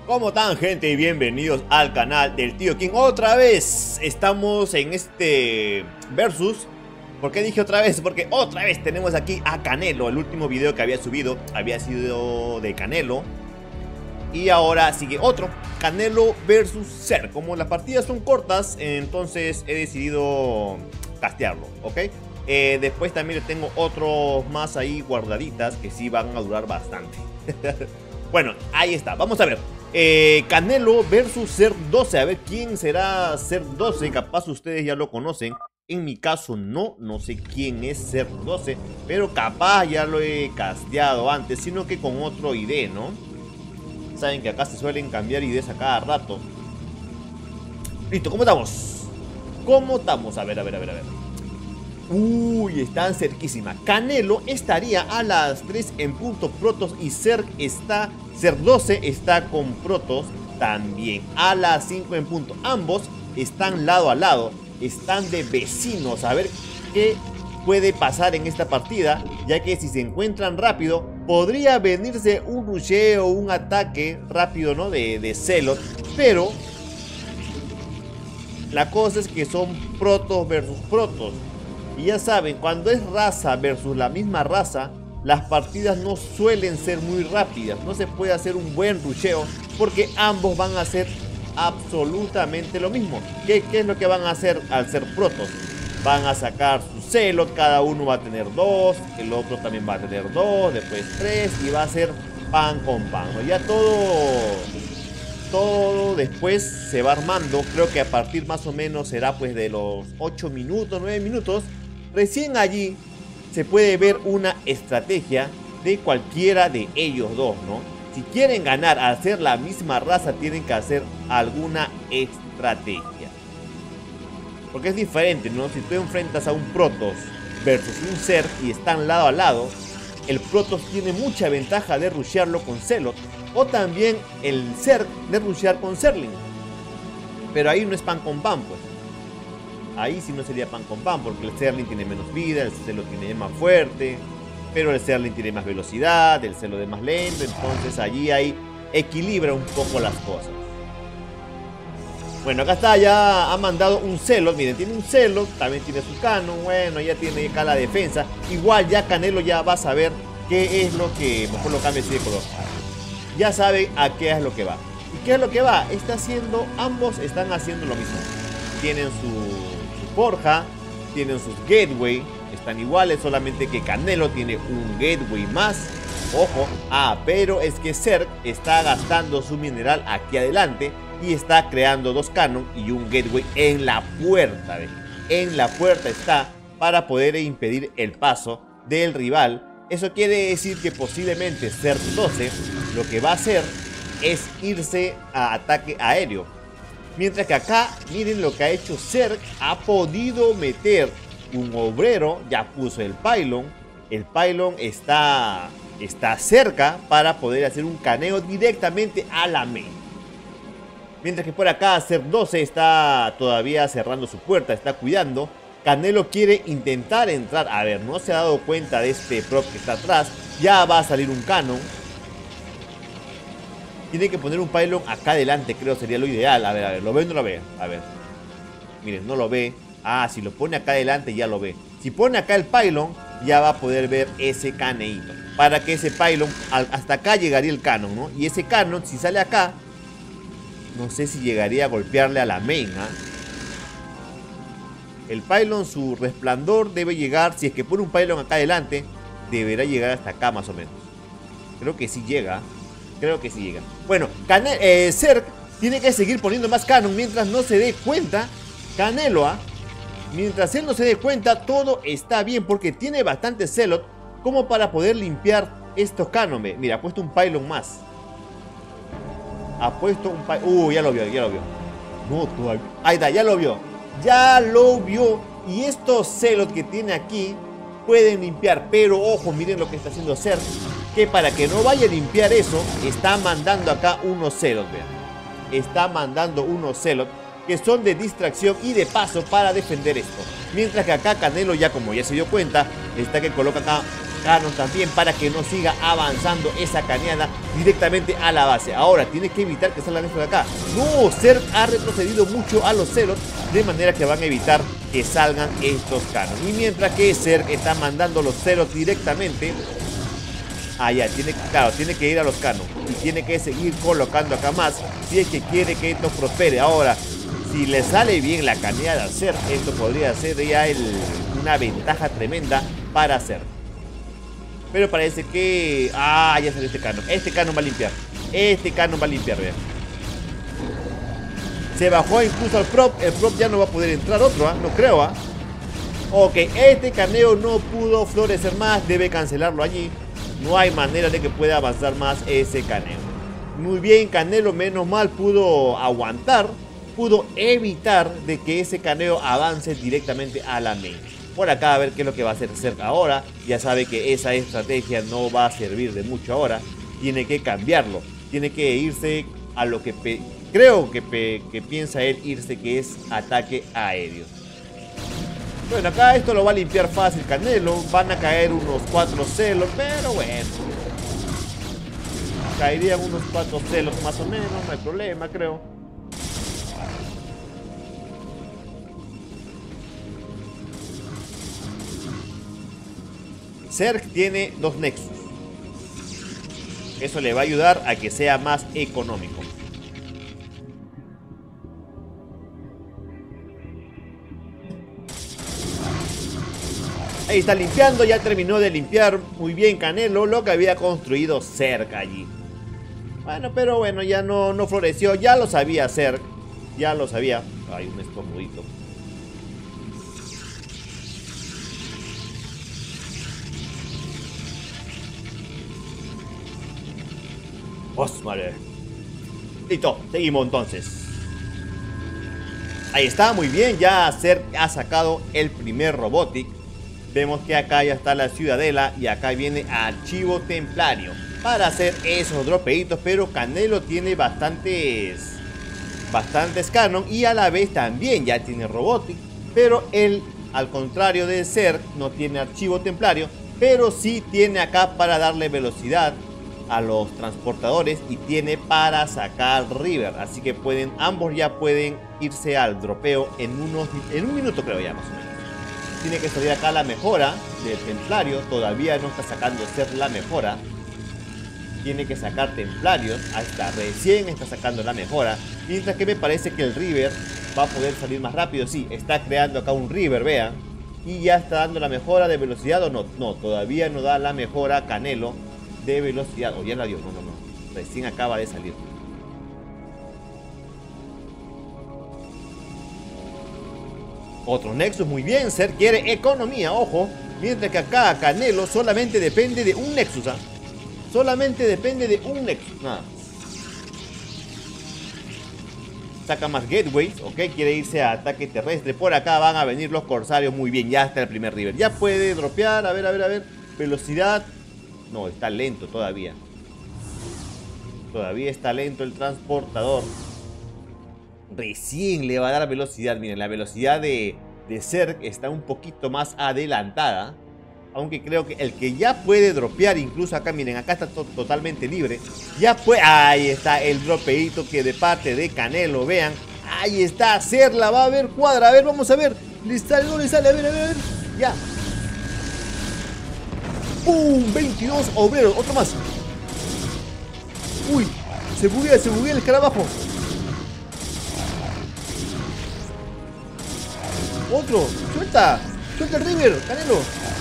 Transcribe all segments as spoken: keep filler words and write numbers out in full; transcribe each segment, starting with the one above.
¿Cómo están, gente? Y bienvenidos al canal del Tío King. Otra vez estamos en este versus. ¿Por qué dije otra vez? Porque otra vez tenemos aquí a Canelo. El último video que había subido había sido de Canelo, y ahora sigue otro, Canelo versus Zerg. Como las partidas son cortas, entonces he decidido castearlo, ¿ok? Eh, después también le tengo otros más ahí guardaditas que sí van a durar bastante. Bueno, ahí está, vamos a ver. Eh, Canelo versus Zerg doce. A ver quién será Zerg doce. Capaz ustedes ya lo conocen. En mi caso no, no sé quién es Zerg doce, pero capaz ya lo he casteado antes, sino que con otro I D, ¿no? Saben que acá se suelen cambiar I Ds a cada rato. Listo, ¿cómo estamos? ¿Cómo estamos? A ver, a ver, a ver, a ver. Uy, están cerquísima. Canelo estaría a las tres en punto Protoss, y Zerg está, Zerg doce está con Protoss también a las cinco en punto. Ambos están lado a lado, están de vecinos. A ver qué puede pasar en esta partida, ya que si se encuentran rápido, podría venirse un rusheo, un ataque rápido, ¿no? De, de Zealot, pero la cosa es que son Protoss versus Protoss. Y ya saben, cuando es raza versus la misma raza, las partidas no suelen ser muy rápidas. No se puede hacer un buen rusheo porque ambos van a hacer absolutamente lo mismo. ¿Qué, qué es lo que van a hacer al ser Protoss? Van a sacar su Zealot, cada uno va a tener dos, el otro también va a tener dos, después tres, y va a ser pan con pan, ¿no? Ya todo, todo después se va armando. Creo que a partir más o menos será pues de los ocho minutos, nueve minutos. Recién allí se puede ver una estrategia de cualquiera de ellos dos, ¿no? Si quieren ganar al ser la misma raza, tienen que hacer alguna estrategia. Porque es diferente, ¿no? Si tú enfrentas a un Protoss versus un Zerg y están lado a lado, el Protoss tiene mucha ventaja de rushearlo con Zealot, o también el Zerg de rushear con Zergling. Pero ahí no es pan con pan, pues. Ahí sí no sería pan con pan, porque el Zergling tiene menos vida, el Zealot tiene más fuerte, pero el Zergling tiene más velocidad, el Zealot es más lento. Entonces allí ahí equilibra un poco las cosas. Bueno, acá está, ya ha mandado un Zealot. Miren, tiene un Zealot, también tiene su canon. Bueno, ya tiene acá la defensa. Igual ya Canelo ya va a saber qué es lo que... Mejor lo cambie así de color. Ya sabe a qué es lo que va. ¿Y qué es lo que va? Está haciendo... Ambos están haciendo lo mismo. Tienen su, su forja, tienen sus gateway. Están iguales, solamente que Canelo tiene un gateway más. Ojo. Ah, pero es que Zerg está gastando su mineral aquí adelante y está creando dos canon y un gateway en la puerta. ¿Ve? En la puerta está, para poder impedir el paso del rival. Eso quiere decir que posiblemente Zerg doce lo que va a hacer es irse a ataque aéreo. Mientras que acá, miren lo que ha hecho Zerg. Ha podido meter un obrero, ya puso el pylon. El pylon está, está cerca para poder hacer un caneo directamente a la main. Mientras que por acá Zerg doce está todavía cerrando su puerta, está cuidando. Canelo quiere intentar entrar. A ver, no se ha dado cuenta de este prop que está atrás. Ya va a salir un canon. Tiene que poner un pylon acá adelante, creo sería lo ideal. A ver, a ver, ¿lo ve o no lo ve? A ver. Miren, no lo ve. Ah, si lo pone acá adelante ya lo ve. Si pone acá el pylon, ya va a poder ver ese caneíto. Para que ese pylon, hasta acá llegaría el canon, ¿no? Y ese canon, si sale acá, no sé si llegaría a golpearle a la main, ¿eh? El pylon, su resplandor debe llegar, si es que pone un pylon acá adelante, deberá llegar hasta acá más o menos. Creo que sí llega. Creo que sí llega. Bueno, Cane eh, Zerg tiene que seguir poniendo más canon mientras no se dé cuenta. Canelo, ¿eh? Mientras él no se dé cuenta, todo está bien porque tiene bastante Zealot como para poder limpiar estos canon. Mira, ha puesto un pylon más. Ha puesto un pylon. Uh, ya lo vio, ya lo vio. No, todavía. Ahí está, ya lo vio. Ya lo vio. Y estos Zealot que tiene aquí pueden limpiar. Pero ojo, miren lo que está haciendo Zerg. Que para que no vaya a limpiar eso, está mandando acá unos Zealot. Vean. Está mandando unos Zealot que son de distracción y de paso para defender esto. Mientras que acá Canelo ya, como ya se dio cuenta, está que coloca acá canon también para que no siga avanzando esa cañada directamente a la base. Ahora tiene que evitar que salgan estos de acá. No, Zerg ha retrocedido mucho a los celos, de manera que van a evitar que salgan estos canos. Y mientras que Zerg está mandando los celos directamente allá, tiene, claro, tiene que ir a los canos y tiene que seguir colocando acá más si es que quiere que esto prospere. Ahora, si le sale bien la cañada a Zerg, esto podría ser ya el, una ventaja tremenda para Zerg. Pero parece que... Ah, ya salió este canon. Este canon va a limpiar. Este canon va a limpiar, vean. Se bajó incluso al prop. El prop ya no va a poder entrar otro, ¿ah? ¿eh? No creo, ¿ah? ¿eh? Ok, este caneo no pudo florecer más. Debe cancelarlo allí. No hay manera de que pueda avanzar más ese caneo. Muy bien, Canelo, menos mal pudo aguantar. Pudo evitar de que ese caneo avance directamente a la main. Por acá a ver qué es lo que va a hacer Zerg ahora. Ya sabe que esa estrategia no va a servir de mucho ahora. Tiene que cambiarlo. Tiene que irse a lo que creo que, que piensa él irse, que es ataque aéreo. Bueno, acá esto lo va a limpiar fácil Canelo. Van a caer unos cuatro celos, pero bueno. Caerían unos cuatro celos más o menos, no hay problema, creo. Zerg tiene dos Nexus. Eso le va a ayudar a que sea más económico. Ahí está limpiando, ya terminó de limpiar muy bien Canelo lo que había construido Zerg allí. Bueno, pero bueno, ya no, no floreció, ya lo sabía Zerg. Ya lo sabía. Hay un estornudito. Osmare. Listo, seguimos entonces. Ahí está, muy bien. Ya Zerg ha sacado el primer Robotic. Vemos que acá ya está la ciudadela y acá viene archivo templario para hacer esos dropeitos. Pero Canelo tiene bastantes Bastantes canon y a la vez también ya tiene Robotic. Pero él, al contrario de Zerg, no tiene archivo templario, pero sí tiene acá para darle velocidad a los transportadores y tiene para sacar River. Así que pueden, ambos ya pueden irse al dropeo en unos en un minuto, creo ya más o menos. Tiene que salir acá la mejora del templario. Todavía no está sacando Zerg la mejora. Tiene que sacar templarios. Ahí está, recién está sacando la mejora. Mientras que me parece que el River va a poder salir más rápido. Sí, está creando acá un River, vean. Y ya está dando la mejora de velocidad o no. No, todavía no da la mejora Canelo de velocidad. O ya la dio, no, no, no. Recién acaba de salir. Otro Nexus, muy bien. Zerg quiere economía, ojo. Mientras que acá Canelo solamente depende de un Nexus, ¿ah? Solamente depende de un Nexus, nada. Saca más gateways, ok. Quiere irse a ataque terrestre. Por acá van a venir los corsarios, muy bien. Ya está el primer River. Ya puede dropear, a ver, a ver, a ver. Velocidad. No, está lento todavía. Todavía está lento el transportador. Recién le va a dar velocidad. Miren, la velocidad de, de Zerg está un poquito más adelantada. Aunque creo que el que ya puede dropear, incluso acá, miren, acá está to totalmente libre. Ya puede... Ahí está el dropeito que de parte de Canelo, vean. Ahí está, Zerg la va a ver cuadra. A ver, vamos a ver. Le sale, no le sale, a ver, a ver, a ver. Ya. ¡Pum! veintidós obreros, otro más. Uy, se buguea, se buguea el escarabajo. Otro, suelta. Suelta el River, Canelo.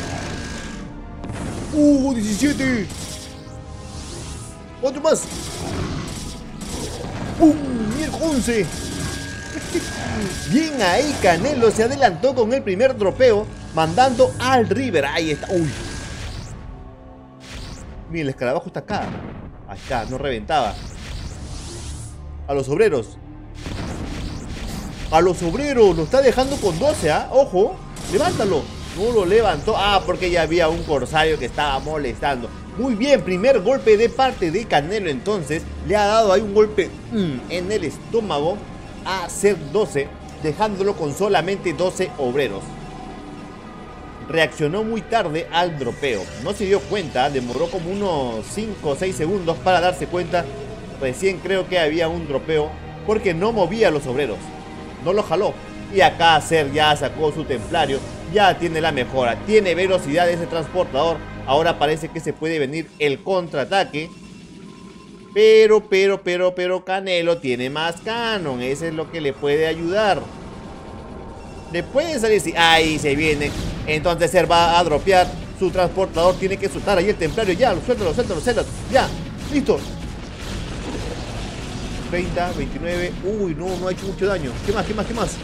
Uh, diecisiete. Otro más. ¡Pum! once. Bien ahí, Canelo se adelantó con el primer dropeo, mandando al River. Ahí está. Uy. Miren, el escarabajo está acá. Ahí está, no reventaba. A los obreros. A los obreros. Lo está dejando con doce, ¿ah? ¿eh? Ojo. Levántalo. No lo levantó. Ah, porque ya había un corsario que estaba molestando. Muy bien, primer golpe de parte de Canelo. Entonces le ha dado ahí un golpe mmm, en el estómago a Zerg doce, dejándolo con solamente doce obreros. reaccionó muy tarde al dropeo. No se dio cuenta, demoró como unos cinco o seis segundos para darse cuenta. Recién creo que había un dropeo porque no movía a los obreros. No lo jaló. Y acá Zerg ya sacó su templario. Ya tiene la mejora. Tiene velocidad ese transportador. Ahora parece que se puede venir el contraataque. Pero, pero, pero, pero Canelo tiene más canon. Eso es lo que le puede ayudar. Le puede salir si... Ahí se viene. Entonces Zerg va a dropear. Su transportador tiene que soltar ahí el templario. Ya, suéltalo, suéltalo, suéltalo. Ya, listo. treinta, veintinueve. Uy, no, no ha hecho mucho daño. ¿Qué más, qué más, qué más?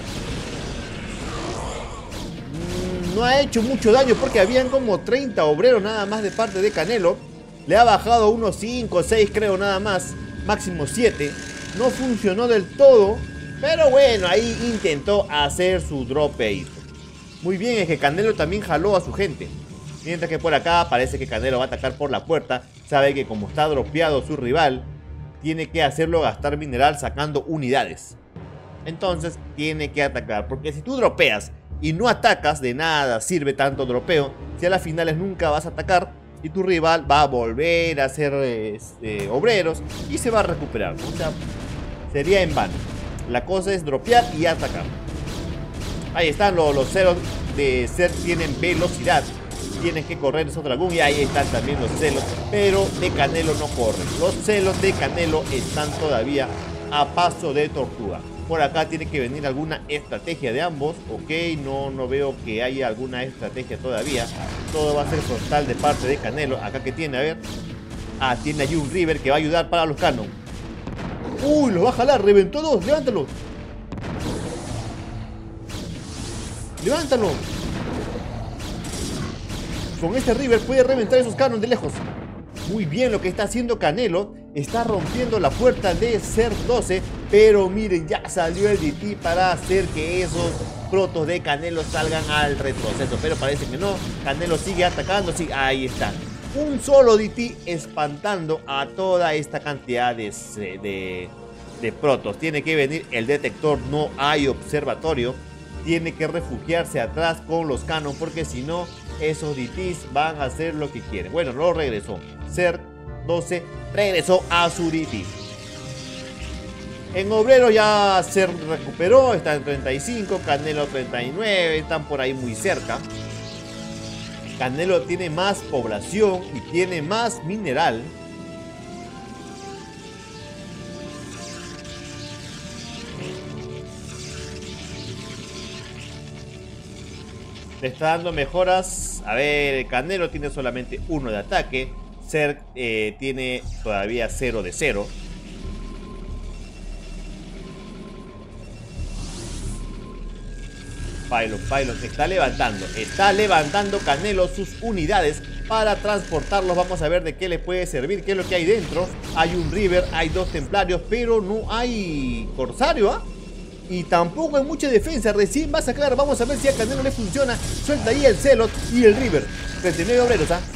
Mm, no ha hecho mucho daño porque habían como treinta obreros nada más de parte de Canelo. Le ha bajado unos cinco, seis creo nada más. Máximo siete. No funcionó del todo. Pero bueno, ahí intentó hacer su dropeito. Muy bien, es que Canelo también jaló a su gente. Mientras que por acá parece que Canelo va a atacar por la puerta. Sabe que como está dropeado su rival, tiene que hacerlo gastar mineral sacando unidades. Entonces tiene que atacar. Porque si tú dropeas y no atacas, de nada sirve tanto dropeo. Si a las finales nunca vas a atacar. Y tu rival va a volver a hacer este, obreros. Y se va a recuperar. O sea, sería en vano. La cosa es dropear y atacar. Ahí están los, los celos de Zerg. Tienen velocidad. Tienes que correr esos dragón. Y ahí están también los celos. Pero de Canelo no corren. Los celos de Canelo están todavía a paso de tortuga. Por acá tiene que venir alguna estrategia de ambos. Ok, no, no veo que haya alguna estrategia todavía. Todo va a ser frontal de parte de Canelo. Acá que tiene, a ver. Ah, tiene allí un River que va a ayudar para los canon. Uy, los va a jalar, reventó dos, levántalo. Levántalo. Con este River puede reventar esos canon de lejos. Muy bien lo que está haciendo Canelo. Está rompiendo la puerta de Zerg doce. Pero miren, ya salió el D T para hacer que esos protos de Canelo salgan al retroceso. Pero parece que no. Canelo sigue atacando. Sí, ahí está. Un solo D T espantando a toda esta cantidad de, de, de protos. Tiene que venir el detector. No hay observatorio. Tiene que refugiarse atrás con los canon. Porque si no, esos D Ts van a hacer lo que quieren. Bueno, no regresó. Zerg doce regresó a su D T. En obrero ya se recuperó. Está en treinta y cinco. Canelo treinta y nueve. Están por ahí muy cerca. Canelo tiene más población y tiene más mineral. Le está dando mejoras. A ver, Canelo tiene solamente uno de ataque. Zerg eh, tiene todavía cero de cero. Pylon, Pylon, está levantando, está levantando Canelo sus unidades para transportarlos. Vamos a ver de qué le puede servir, qué es lo que hay dentro. Hay un River, hay dos templarios, pero no hay corsario, ¿ah? Y tampoco hay mucha defensa, recién va a sacar. Vamos a ver si a Canelo le funciona. Suelta ahí el Celot y el River. treinta y nueve obreros, ¿ah?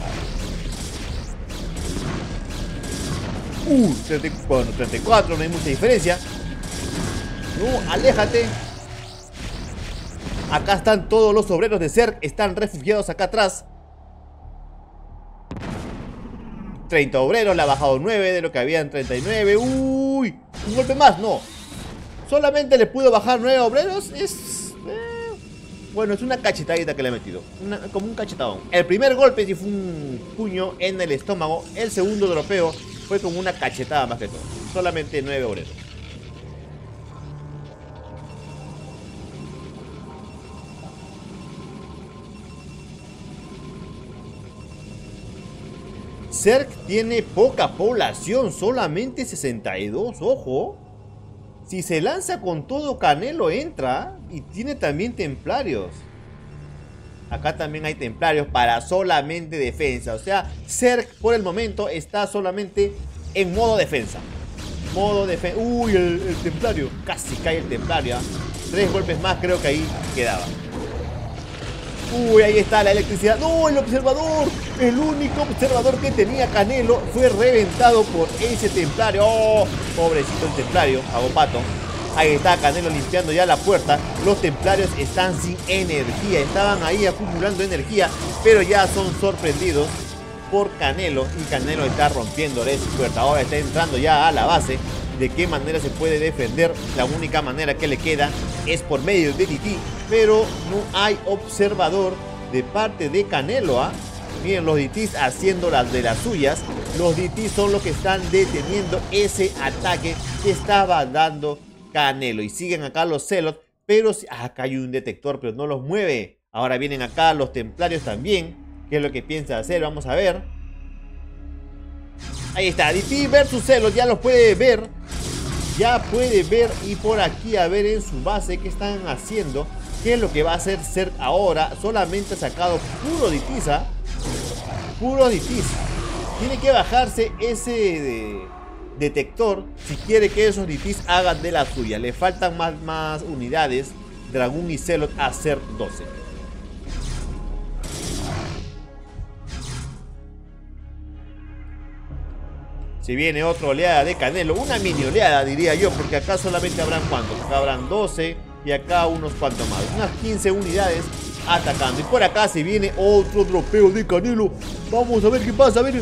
Uh, treinta, bueno, treinta y cuatro, no hay mucha diferencia. No, aléjate. Acá están todos los obreros de Zerg. Están refugiados acá atrás. treinta obreros, le ha bajado nueve de lo que habían treinta y nueve. Uy, un golpe más, no. Solamente le pudo bajar nueve obreros. Es... Eh, bueno, es una cachetadita que le he metido. Una, como un cachetadón. El primer golpe sí fue un puño en el estómago. El segundo dropeo fue como una cachetada más que todo. Solamente nueve obreros. Zerg tiene poca población, solamente sesenta y dos, ojo. Si se lanza con todo, Canelo entra. Y tiene también templarios. Acá también hay templarios para solamente defensa. O sea, Zerg por el momento está solamente en modo defensa. Modo defensa. Uy, el, el templario. Casi cae el templario, ¿eh? Tres golpes más creo que ahí quedaba. Uy, ahí está la electricidad. ¡No, el observador! El único observador que tenía Canelo fue reventado por ese templario. ¡Oh! Pobrecito el templario, hago pato. Ahí está Canelo limpiando ya la puerta. Los templarios están sin energía. Estaban ahí acumulando energía, pero ya son sorprendidos por Canelo. Y Canelo está rompiéndole su puerta. Ahora está entrando ya a la base. ¿De qué manera se puede defender? La única manera que le queda es por medio de D T. Pero no hay observador de parte de Canelo, ¿ah? ¿eh? Miren, los D Ts haciendo las de las suyas. Los D Ts son los que están deteniendo ese ataque que estaba dando Canelo. Y siguen acá los Zealots, pero acá hay un detector, pero no los mueve. Ahora vienen acá los templarios también. ¿Qué es lo que piensa hacer? Vamos a ver. Ahí está, D T versus Zealots, ya los puede ver. Ya puede ver y por aquí a ver en su base qué están haciendo. ¿Qué es lo que va a hacer Zerg ahora? Solamente ha sacado puro D Ts, ¿ah? Puro D Ts. Tiene que bajarse ese de detector si quiere que esos D Ts hagan de la suya. Le faltan más, más unidades, Dragón y Zealot, a Zerg doce. Se viene otra oleada de Canelo, una mini oleada diría yo, porque acá solamente habrán cuantos, acá habrán doce y acá unos cuantos más, unas quince unidades atacando. Y por acá se viene otro dropeo de Canelo. Vamos a ver qué pasa, a ver.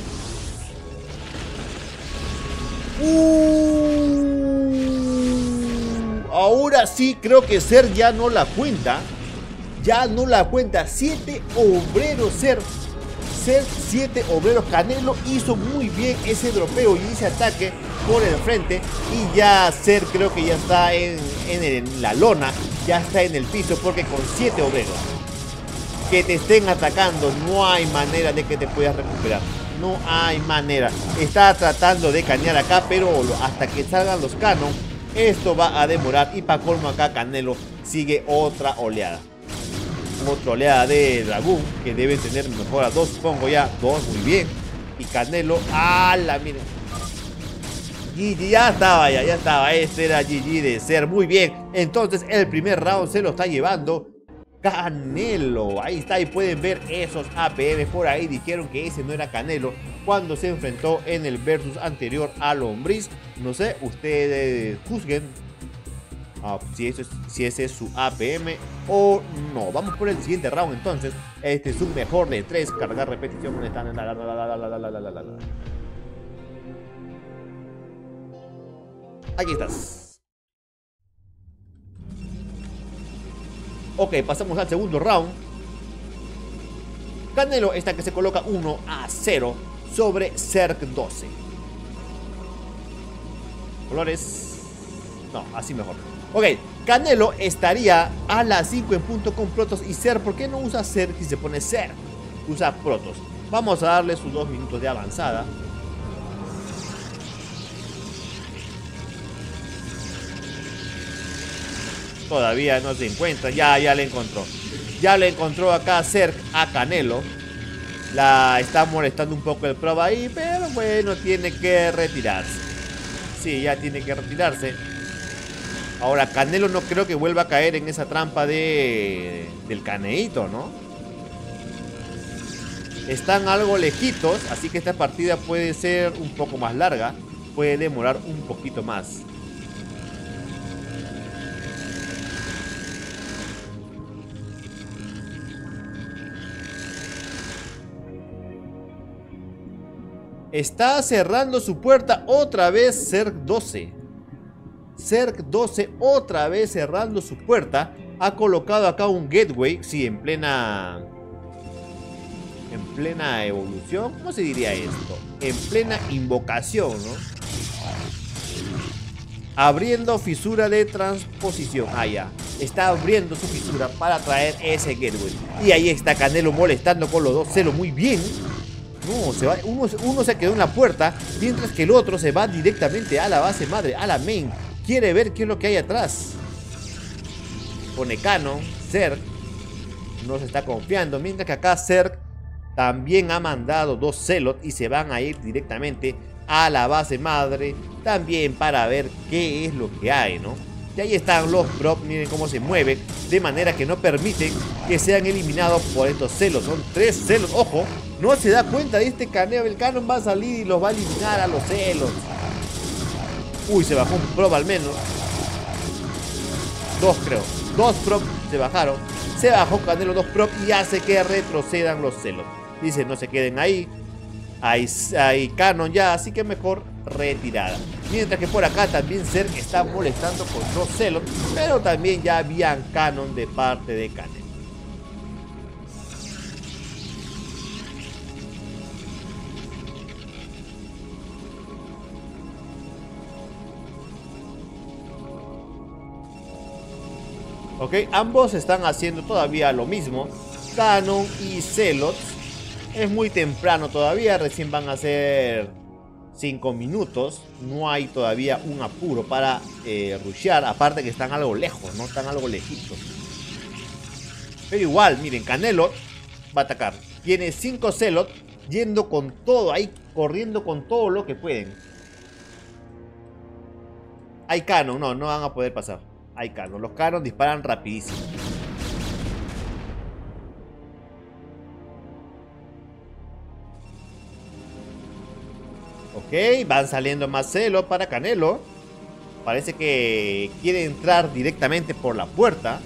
Uh, ahora sí creo que Zerg ya no la cuenta. Ya no la cuenta. Siete obreros Zerg. siete obreros. Canelo hizo muy bien ese dropeo y ese ataque por el frente. Y ya Zerg creo que ya está en, en, el, en la lona. Ya está en el piso porque con siete obreros que te estén atacando no hay manera de que te puedas recuperar. No hay manera. Está tratando de cañar acá, pero hasta que salgan los canon esto va a demorar. Y para colmo acá Canelo sigue otra oleada. Otra oleada de dragón que deben tener mejor a dos, supongo ya. Dos, muy bien. Y Canelo, ¡ala! Miren. G G, ya estaba, ya, ya estaba. Este era G G de Zerg, muy bien. Entonces el primer round se lo está llevando Canelo. Ahí está, y pueden ver esos A P M por ahí. Dijeron que ese no era Canelo cuando se enfrentó en el versus anterior a Lombriz. No sé, ustedes juzguen. Uh, si, eso es, si ese es su A P M o no. Vamos por el siguiente round entonces. Este es un mejor de tres. Cargar repetición. ¿Dónde están? Aquí estás. Ok, pasamos al segundo round. Canelo está que se coloca uno a cero sobre Zerg doce. Colores. No, así mejor. Ok, Canelo estaría a las cinco en punto con Protoss y Zerg. ¿Por qué no usa Zerg si se pone Zerg? Usa Protoss. Vamos a darle sus dos minutos de avanzada. Todavía no se encuentra. Ya, ya le encontró. Ya le encontró acá Zerg a Canelo. La está molestando un poco el proba ahí, pero bueno, tiene que retirarse. Sí, ya tiene que retirarse. Ahora, Canelo no creo que vuelva a caer en esa trampa de del caneíto, ¿no? Están algo lejitos, así que esta partida puede ser un poco más larga. Puede demorar un poquito más. Está cerrando su puerta otra vez Zerg doce. Zerg doce otra vez cerrando su puerta. Ha colocado acá un gateway. Sí, en plena... En plena evolución. ¿Cómo se diría esto? En plena invocación, ¿no? Abriendo fisura de transposición. Ah, ya. Está abriendo su fisura para traer ese gateway. Y ahí está Canelo molestando con los dos. Celo muy bien. No, se va, uno, uno se quedó en la puerta, mientras que el otro se va directamente a la base madre, a la main. Quiere ver qué es lo que hay atrás. Pone canon, Zerg no se está confiando, mientras que acá Zerg también ha mandado dos Zealot y se van a ir directamente a la base madre, también para ver qué es lo que hay, ¿no? Y ahí están los props, miren cómo se mueven, de manera que no permiten que sean eliminados por estos Zealots. Son tres Zealots, ojo, no se da cuenta de este caneo. El canon va a salir y los va a eliminar a los Zealots. Uy, se bajó un prop al menos. Dos creo. Dos props se bajaron. Se bajó Canelo dos props y hace que retrocedan los celos. Dice, no se queden ahí. Hay, hay canon ya, así que mejor retirada. Mientras que por acá también Zerg está molestando con dos celos, pero también ya habían canon de parte de Canelo. Ok, ambos están haciendo todavía lo mismo. Canon y Zealots. Es muy temprano todavía, recién van a ser cinco minutos. No hay todavía un apuro para eh, rushear. Aparte que están algo lejos, ¿no? Están algo lejitos. Pero igual, miren, Canelo va a atacar. Tiene cinco Zealots yendo con todo, ahí corriendo con todo lo que pueden. Hay canon, no, no van a poder pasar. Hay canon, los canon disparan rapidísimo. Ok, van saliendo más celos para Canelo. Parece que quiere entrar directamente por la puerta.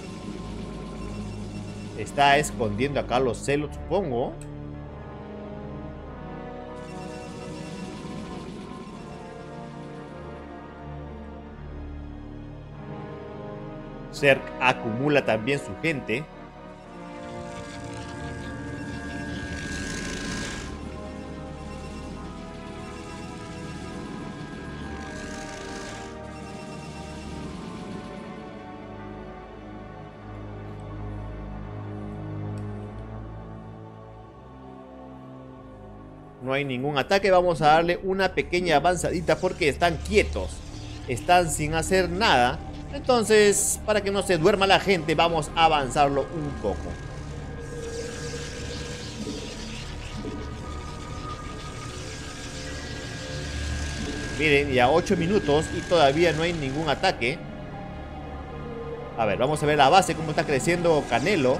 Está escondiendo acá los celos, supongo. Zerg acumula también su gente. No hay ningún ataque, vamos a darle una pequeña avanzadita porque están quietos. Están sin hacer nada. Entonces, para que no se duerma la gente, vamos a avanzarlo un poco. Miren, ya ocho minutos y todavía no hay ningún ataque. A ver, vamos a ver la base, cómo está creciendo Canelo.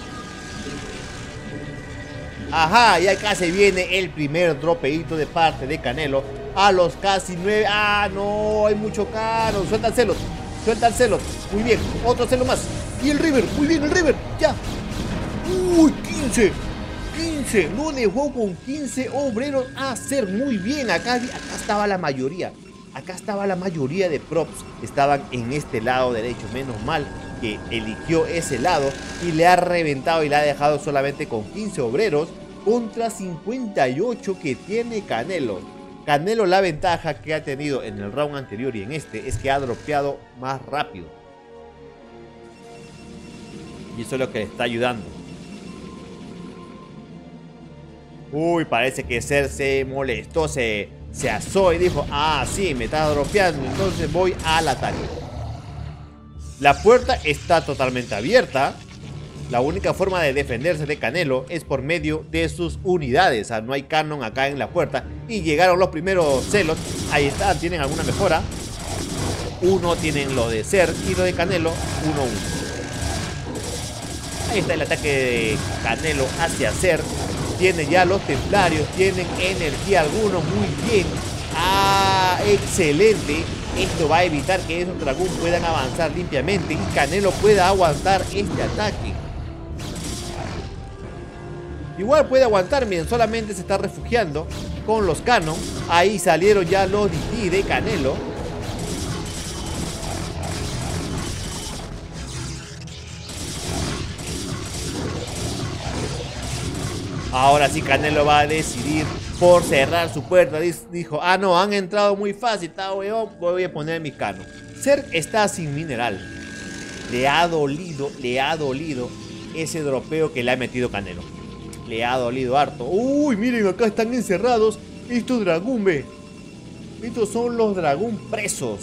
Ajá, y acá se viene el primer dropeito de parte de Canelo. A los casi nueve. Ah, no, hay mucho caro. Suelta el celo. Suelta el celo. Muy bien, otro celo más. Y el River, muy bien el River. Ya. Uy, quince. quince. Lo dejó con quince obreros a hacer muy bien. Acá, acá estaba la mayoría. Acá estaba la mayoría de props. Estaban en este lado derecho. Menos mal que eligió ese lado y le ha reventado y le ha dejado solamente con quince obreros contra cincuenta y ocho que tiene Canelo. Canelo, la ventaja que ha tenido en el round anterior y en este es que ha dropeado más rápido. Y eso es lo que le está ayudando. Uy, parece que Zerg se molestó, se, se asó y dijo, ah, sí, me está dropeando, entonces voy al ataque. La puerta está totalmente abierta. La única forma de defenderse de Canelo es por medio de sus unidades. O sea, no hay canon acá en la puerta. Y llegaron los primeros celos. Ahí están, tienen alguna mejora. Uno tienen lo de Zerg y lo de Canelo, uno uno. Ahí está el ataque de Canelo hacia Zerg. Tiene ya los templarios, tienen energía algunos, muy bien. Ah, excelente. Esto va a evitar que esos dragón puedan avanzar limpiamente y Canelo pueda aguantar este ataque. Igual puede aguantar, miren, solamente se está refugiando con los canon. Ahí salieron ya los D T de Canelo. Ahora sí Canelo va a decidir por cerrar su puerta. Dijo, ah no, han entrado muy fácil, está weón, voy a poner mi canon. Zerg está sin mineral. Le ha dolido, le ha dolido ese dropeo que le ha metido Canelo. Le ha dolido harto. Uy, miren, acá están encerrados estos dragón, ve. Estos son los dragón presos.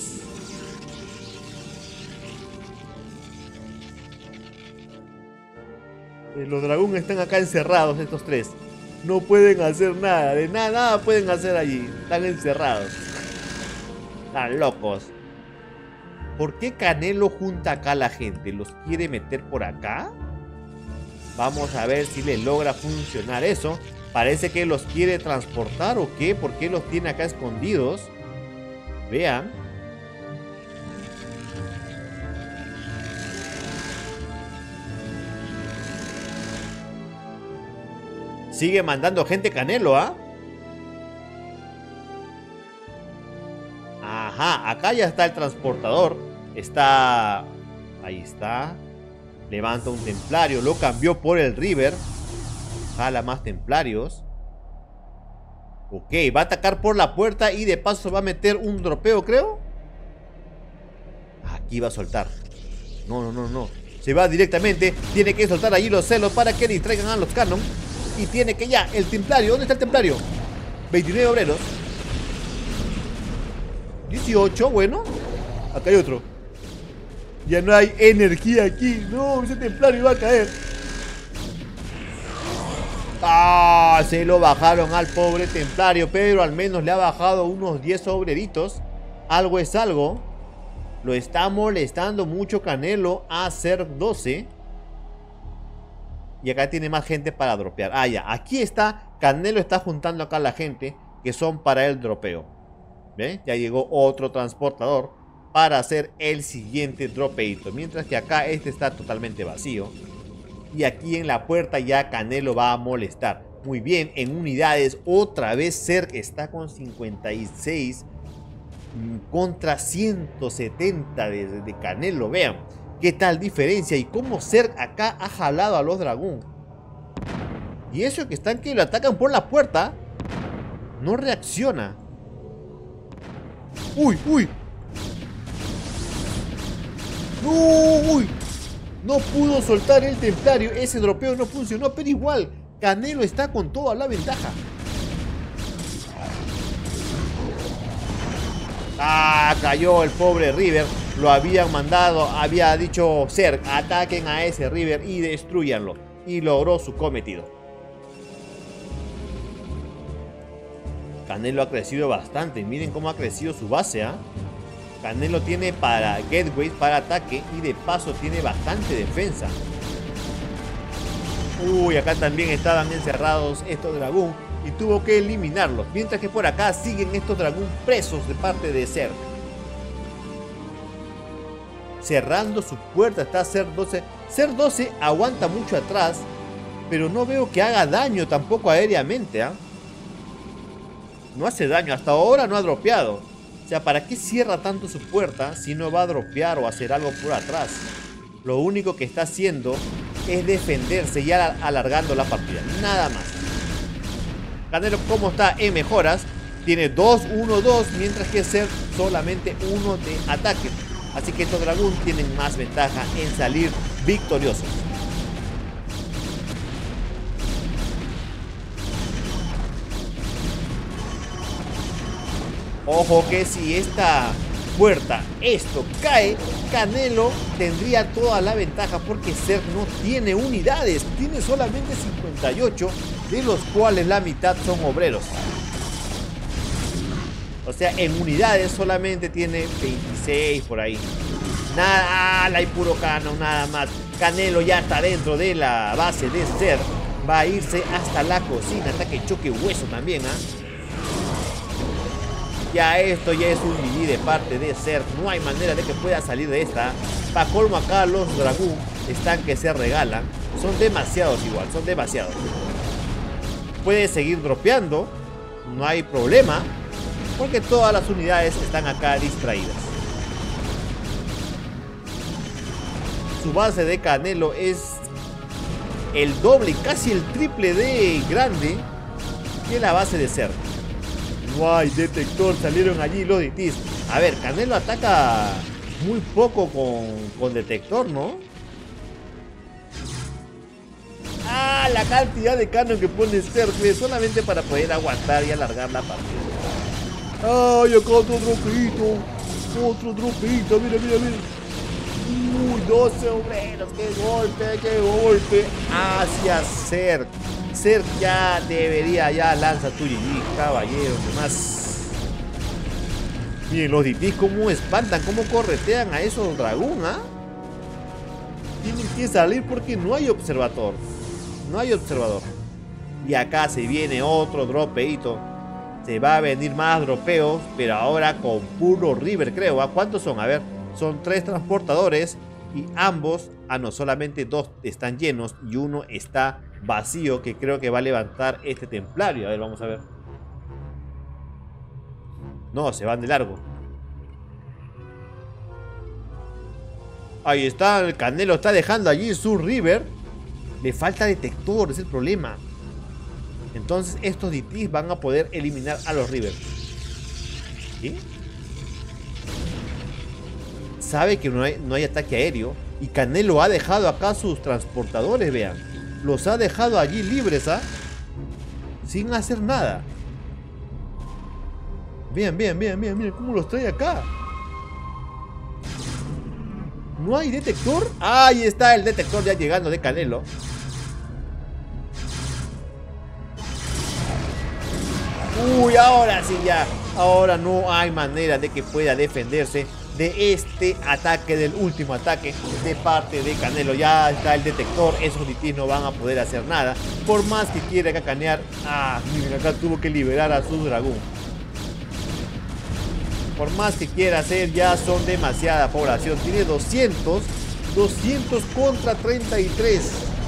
Los dragón están acá encerrados, estos tres. No pueden hacer nada, de nada, nada pueden hacer allí. Están encerrados. Están locos. ¿Por qué Canelo junta acá a la gente? ¿Los quiere meter por acá? Vamos a ver si le logra funcionar eso. Parece que los quiere transportar o qué. ¿Por qué los tiene acá escondidos? Vean. Sigue mandando gente Canelo, ¿ah? Ajá, acá ya está el transportador. Está... Ahí está. Levanta un templario. Lo cambió por el River. Jala más templarios. Ok, va a atacar por la puerta y de paso va a meter un dropeo, creo. Aquí va a soltar. No, no, no, no. Se va directamente. Tiene que soltar allí los celos para que distraigan a los Cannon. Y tiene que ya, el templario. ¿Dónde está el templario? veintinueve obreros. dieciocho, bueno. Acá hay otro. Ya no hay energía aquí. No, ese templario va a caer. Ah, se lo bajaron al pobre templario. Pero al menos le ha bajado unos diez obreritos. Algo es algo. Lo está molestando mucho Canelo a ser doce. Y acá tiene más gente para dropear. Ah, ya. Aquí está. Canelo está juntando acá a la gente que son para el dropeo. ¿Ve? Ya llegó otro transportador para hacer el siguiente dropeito. Mientras que acá este está totalmente vacío. Y aquí en la puerta ya Canelo va a molestar. Muy bien, en unidades otra vez Zerg está con cincuenta y seis contra ciento setenta de, de Canelo. Vean qué tal diferencia y cómo Zerg acá ha jalado a los dragón. Y eso que están que lo atacan por la puerta, no reacciona. Uy, uy. No, uy. No pudo soltar el templario. Ese dropeo no funcionó, pero igual Canelo está con toda la ventaja. Ah, cayó el pobre River. Lo habían mandado, había dicho Zerg, ataquen a ese River y destruyanlo. Y logró su cometido. Canelo ha crecido bastante. Miren cómo ha crecido su base, ¿eh? Canelo tiene para gateways, para ataque y de paso tiene bastante defensa. Uy, acá también estaban encerrados estos dragón y tuvo que eliminarlos. Mientras que por acá siguen estos dragón presos de parte de Zerg. Cerrando su puerta está Zerg doce. Zerg doce aguanta mucho atrás, pero no veo que haga daño tampoco aéreamente, ¿eh? No hace daño, hasta ahora no ha dropeado. O sea, ¿para qué cierra tanto su puerta si no va a dropear o hacer algo por atrás? Lo único que está haciendo es defenderse y alargando la partida. Nada más. Canelo, como está en mejoras, tiene dos uno dos, mientras que Zerg solamente uno de ataque. Así que estos dragón tienen más ventaja en salir victoriosos. Ojo que si esta puerta, esto cae, Canelo tendría toda la ventaja porque Zerg no tiene unidades, tiene solamente cincuenta y ocho, de los cuales la mitad son obreros. O sea, en unidades solamente tiene veintiséis por ahí. Nada, hay puro canon, nada más. Canelo ya está dentro de la base de Zerg, va a irse hasta la cocina, ataque choque hueso también, ¿ah? ¿eh? Ya esto ya es un G G de parte de Zerg. No hay manera de que pueda salir de esta. Pa' colmo acá los dragón están que se regalan. Son demasiados igual, son demasiados. Puede seguir dropeando. No hay problema. Porque todas las unidades están acá distraídas. Su base de Canelo es el doble, casi el triple de grande que la base de Zerg. No hay detector, salieron allí los D Ts. A ver, Canelo ataca muy poco con, con detector, ¿no? Ah, la cantidad de canon que pone Zerg solamente para poder aguantar y alargar la partida. Ay, acá otro dropeito. Otro dropeito, mira, mira, mira. Uy, doce obreros, qué golpe, qué golpe. Hacia Zerg. Zerg ya debería, ya lanza tu G G, caballero, más. Miren los D Ts cómo espantan, cómo corretean a esos dragón, ¿ah? Tienen que salir porque no hay observador. No hay observador. Y acá se viene otro dropeito. Se va a venir más dropeos, pero ahora con puro River, creo. ¿A cuántos son? A ver, son tres transportadores y ambos, ah no, solamente dos están llenos y uno está vacío que creo que va a levantar este templario. A ver, vamos a ver. No, se van de largo. Ahí está, el Canelo está dejando allí su River. Le falta detector, es el problema. Entonces estos D Ts van a poder eliminar a los River. ¿Qué? Sabe que no hay, no hay ataque aéreo. Y Canelo ha dejado acá sus transportadores, vean. Los ha dejado allí libres, ¿ah? Sin hacer nada. Vean, vean, vean, vean, miren cómo los trae acá. ¿No hay detector? Ahí está el detector ya llegando de Canelo. Uy, ahora sí ya. Ahora no hay manera de que pueda defenderse de este ataque, del último ataque de parte de Canelo. Ya está el detector, esos D Ts no van a poder hacer nada. Por más que quiera cacanear. Ah, miren, acá tuvo que liberar a su dragón. Por más que quiera hacer, ya son demasiada población. Tiene doscientos. doscientos contra treinta y tres.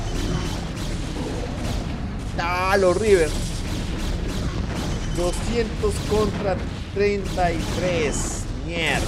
Ah, los River. doscientos contra treinta y tres. Mierda.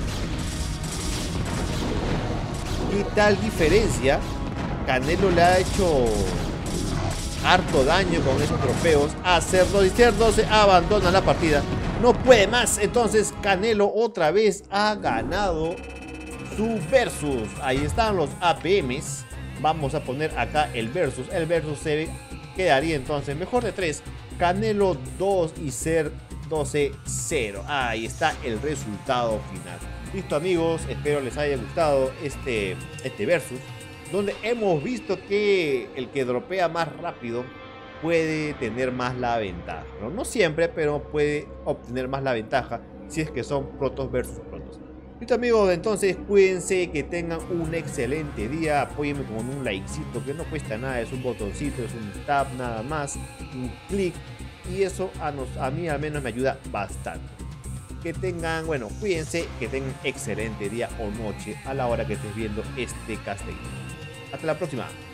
¿Qué tal diferencia? Canelo le ha hecho harto daño con esos trofeos. A Cerdo, y Cerdo se abandona la partida. No puede más. Entonces Canelo otra vez ha ganado su versus. Ahí están los A P Ms. Vamos a poner acá el versus. El versus se quedaría entonces mejor de tres. Canelo dos y Cer doce cero. Ahí está el resultado final. Listo, amigos, espero les haya gustado este, este versus, donde hemos visto que el que dropea más rápido puede tener más la ventaja, ¿no? No siempre, pero puede obtener más la ventaja si es que son protos versus protos. Listo, amigos, entonces cuídense, que tengan un excelente día. Apóyenme con un likecito que no cuesta nada, es un botoncito, es un tap nada más, un clic, y eso a, nos, a mí al menos me ayuda bastante. Que tengan, bueno, cuídense, que tengan excelente día o noche a la hora que estés viendo este castellano. Hasta la próxima.